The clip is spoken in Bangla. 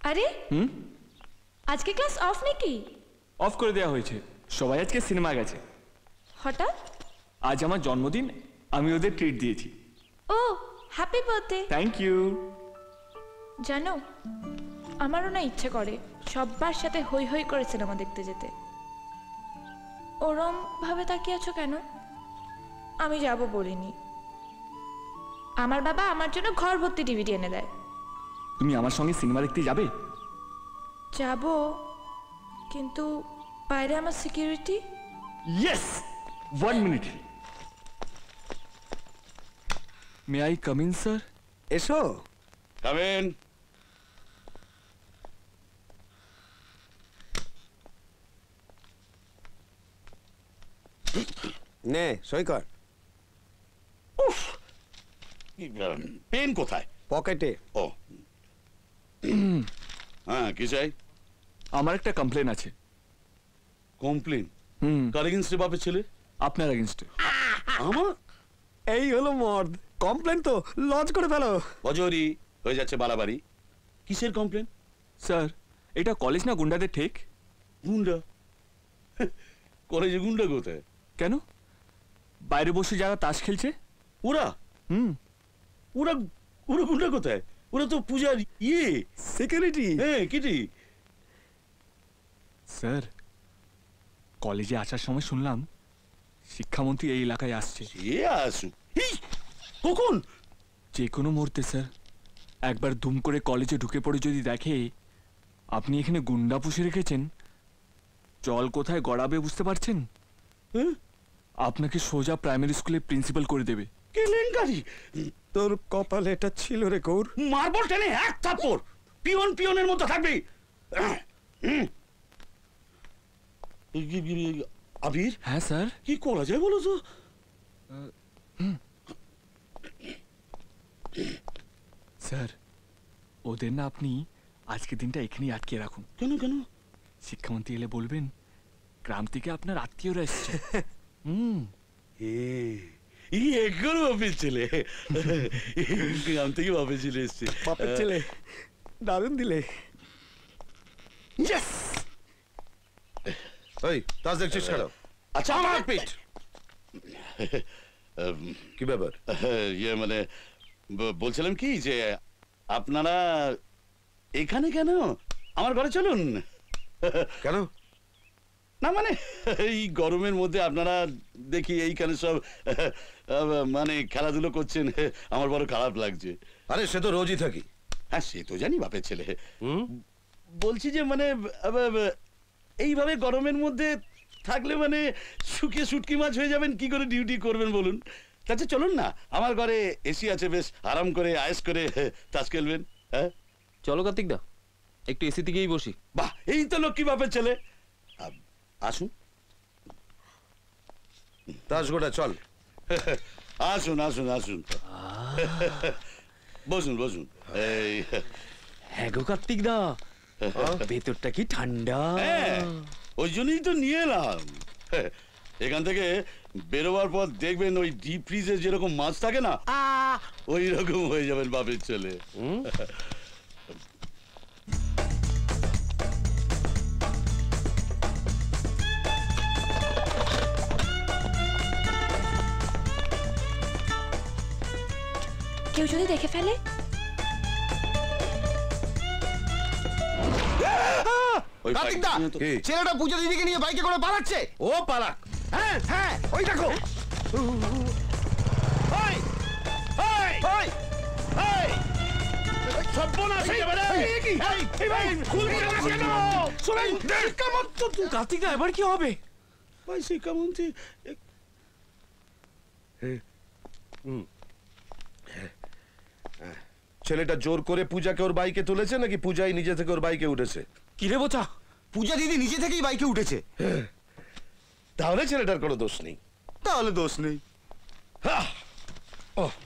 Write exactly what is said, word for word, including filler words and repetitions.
আরে হুম আজকে ক্লাস অফ নাকি? অফ করে দেওয়া হয়েছে, সবাই আজকে সিনেমা গেছে। হঠাৎ? আজ আমার জন্মদিন, আমি ওদের ট্রিট দিয়েছি। Oh happy birthday. Thank you. জানো আমারও না ইচ্ছে করে সবার সাথে হই হই করে সিনেমা দেখতে যেতে। ওরম ভাবে তাকিয়ে আছো কেন? আমি যাব বলিনি। আমার বাবা আমার জন্য ঘর ভর্তি ডিভিডি এনে দেয়। তুমি আমার সঙ্গে সিনেমা দেখতে যাবে? যাব, কিন্তু বাইরে আমার security. Yes, one minute. May I come in sir? এসো। Come in. নে সই কর। উফ, পেন কোথায়? পকেটে। ও হ্যাঁ, কি চাই? আমার একটা কমপ্লেন আছে। কমপ্লেন? হুম, কার এগেইনস্টে বাপের ছেলে? আপনার এগেইনস্টে। আমার? এই হলো মর্দ। কমপ্লেন তো লঞ্চ করে ফেলো। বজরি হয়ে যাচ্ছে বাড়াবাড়ি। কিসের কমপ্লেন? স্যার এটা কলেজ না গুন্ডাদের ঠেক? গুন্ডা? কলেজে গুন্ডা কোথায়? কেন, বাইরে বসে যারা তাস খেলছে ওরা? হুম, ওরা ওরা গুন্ডা কোথায়? ওরা তো পূজার ইয়ে সিকিউরিটি। হ্যাঁ, কিটি। স্যার কলেজে আসার সময় শুনলাম শিক্ষামন্ত্রী এই এলাকায় আসছে। এ আসু। কখন? যে কোনো মুহূর্তে স্যার। একবার দুম করে কলেজে ঢুকে পড়ে যদি দেখে আপনি এখানে গুন্ডা পুষে রেখেছেন, জল কোথায় গড়াবে বুঝতে পারছেন? আপনাকে সোজা প্রাইমারি স্কুলে প্রিন্সিপাল করে দেবে। কেলেঙ্কারি। তোর কপালে এটা ছিল রে গৌর। মার্বল টেনে এক থাপ্পড়। পিয়ন পিয়নের মতো থাকবি। আবির? হ্যাঁ স্যার। কি করা যায় বলো তো? স্যার ওদের না আপনি আজকের দিনটা এখানেই আটকে রাখুন। কেন কেন? শিক্ষামন্ত্রী এলে বলবেন গ্রাম থেকে আপনার আত্মীয়রা এসছে। হুম, এই একর বাপের ছেলে। গ্রাম থেকে বাপের ছেলে এসছে। বাপের ছেলে দারুণ দিলে। ইয়েস। ওই তাস দেখছিস কেন? আচ্ছা আমার পিঠ। কি ব্যাপার? ইয়ে মানে ব- বলছিলাম কি যে আপনারা এখানে কেন? আমার ঘরে চলুন। কেন? না মানে এই গরমের মধ্যে আপনারা দেখি এইখানে সব মানে খেলাধুলো করছেন, আমার বড় খারাপ লাগছে। আরে সে তো রোজই থাকি। হ্যাঁ সে তো জানি বাপের ছেলে। বলছি যে মানে আব- আব- এইভাবে গরমের মধ্যে থাকলে মানে শুকিয়ে শুটকি মাছ হয়ে যাবেন, কি করে ডিউটি করবেন বলুন? আচ্ছা চলুন না, আমার ঘরে এসি আছে, বেশ আরাম করে আয়েস করে তাস খেলবেন। হ্যাঁ চলো কার্তিক দা, একটু এসি থেকেই বসি। বাহ, এই তো লক্ষ্মী বাপের ছেলে। আ- আসুন তাস গোটা চল। আসুন আসুন আসুন, বসুন বসুন। এই হ্যাঁ গো কার্তিক দা, ভেতরটা কি ঠান্ডা। হ্যাঁ, ওই জন্যই তো নিয়ে এলাম। এখান থেকে বেরোবার পর দেখবেন ওই ডিপ ফ্রিজে যেরকম মাছ থাকে না, ওই রকম হয়ে যাবেন বাপের ছেলে। কেউ যদি দেখে ফেলে? ওই কার্তিক দা, ফাইল- কি? ছেলেটা পূজা দিদিকে নিয়ে বাইকে করে পালাচ্ছে। ও পালাক। হ্যাঁ হ্যাঁ, ওই দেখো। ওই, ওই, ওই ওই, সর্বনাশ হয়ে যাবে রে। এই, এই ভাই, খুলবে না কেন? শোনেন, শিক্ষামন্ত্রী তো- কার্তিক দা এবার কি হবে? ভাই শিক্ষামন্ত্রী এ- ছেলেটা জোর করে পূজাকে ওর বাইকে তুলেছে নাকি পূজাই নিজে থেকে ওর বাইকে উঠেছে? কিরে বোচা, পূজা দিদি নিজে থেকেই বাইকে উঠেছে। তাহলে ছেলেটার কোনো দোষ নেই। তাহলে দোষ নেই। ওহ,